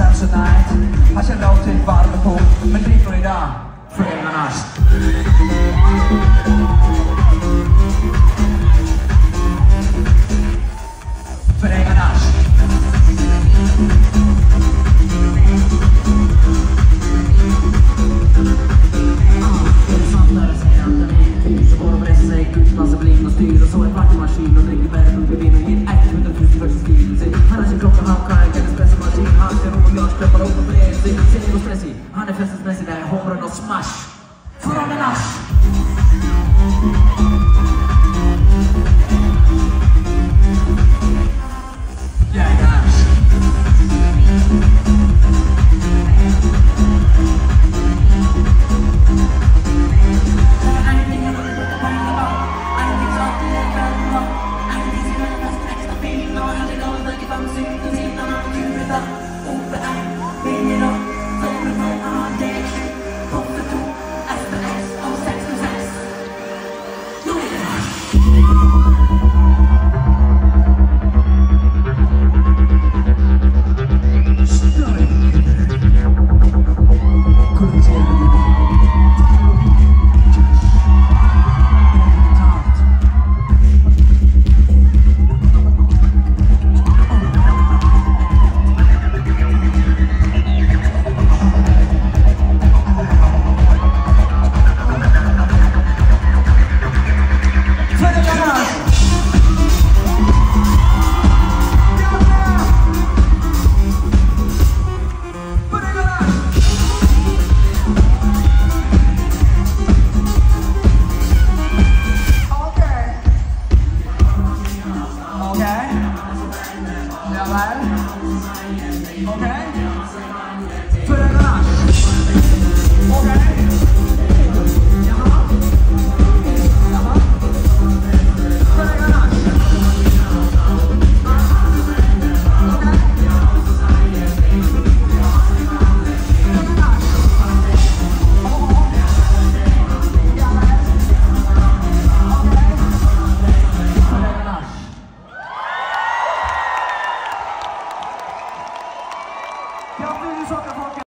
sen så night. Han kände av till varm på, men drick från idag. För änglarnas. För änglarnas. Elefantare säger att den är fyr, så går de resa sig ut, massa bling och styr. Och så en partymaskin och dricker bär och vin och ger 100 000 för sin stil. Han har sin klocka, han kan en espressomaskin. Han ska ro och görs, släppar upp och brer sig. Ser och stressig, han är festensmässig, där är homerun och smash. För om en asch! Okay.